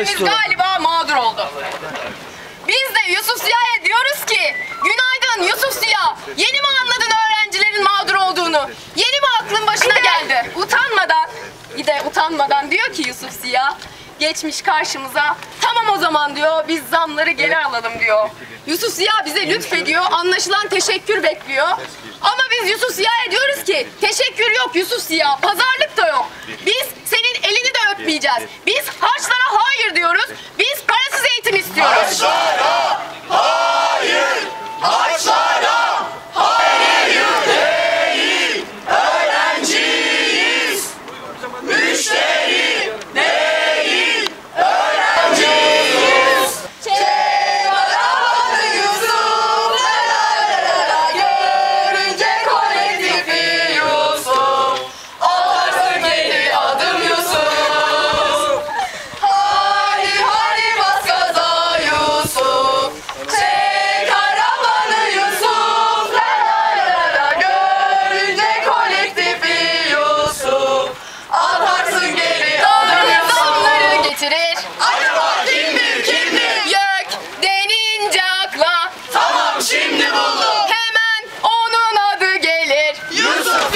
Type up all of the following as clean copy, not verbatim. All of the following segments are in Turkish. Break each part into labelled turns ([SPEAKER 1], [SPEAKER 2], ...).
[SPEAKER 1] öğrencimiz galiba mağdur oldu. Biz de Yusuf Ziya'ya diyoruz ki, günaydın Yusuf Ziya, yeni mi anladın öğrencilerin mağdur olduğunu? Yeni mi aklın başına geldi? Utanmadan diyor ki Yusuf Ziya, geçmiş karşımıza, tamam o zaman diyor, biz zamları geri alalım diyor. Yusuf Ziya bize lütfediyor, anlaşılan teşekkür bekliyor. Ama biz Yusuf Ziya'ya diyoruz ki, teşekkür yok Yusuf Ziya, pazarlık da yok. Biz senin elini de öpmeyeceğiz. Biz harçlara hayır diyoruz, biz parasız eğitim istiyoruz.
[SPEAKER 2] Harçlara hayır! Harçlara hayır! Değil! Öğrenciyiz! Müşteri değil! Öğrenciyiz! Çevaralı Yusuf! Görünce kolektifi Yusuf! Atarsın geri adım Yusuf! Hadi bas gaza Yusuf! Çek arabanı Yusuf! Görünce kolektifi Yusuf! Atarsın geri adım Yusuf!
[SPEAKER 1] Zamları getirir,
[SPEAKER 2] Acaba kimdir?
[SPEAKER 1] yök denince akla,
[SPEAKER 2] Tamam şimdi buldum!
[SPEAKER 1] hemen onun adı gelir.
[SPEAKER 2] Yusuf!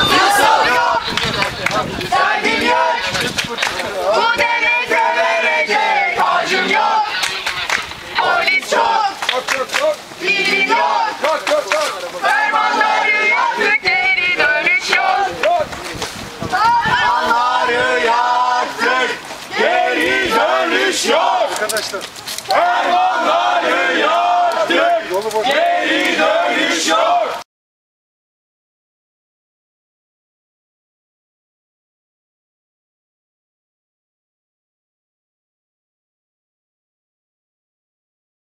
[SPEAKER 2] Derdim yok! Bu devlete verecek harcım yok! Polis çok! Bilim yok! Fermanları yaktık geri dönüş yok! Fermanları yaktık geri dönüş yok!
[SPEAKER 3] Arkadaşlar.
[SPEAKER 2] Fermanları yaktık geri